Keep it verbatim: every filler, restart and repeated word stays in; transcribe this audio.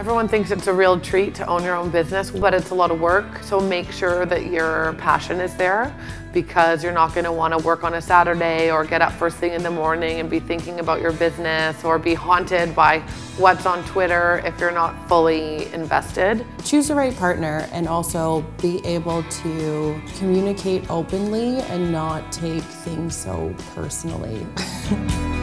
Everyone thinks it's a real treat to own your own business, but it's a lot of work. So make sure that your passion is there, because you're not going to want to work on a Saturday or get up first thing in the morning and be thinking about your business or be haunted by what's on Twitter if you're not fully invested. Choose the right partner and also be able to communicate openly and not take things so personally.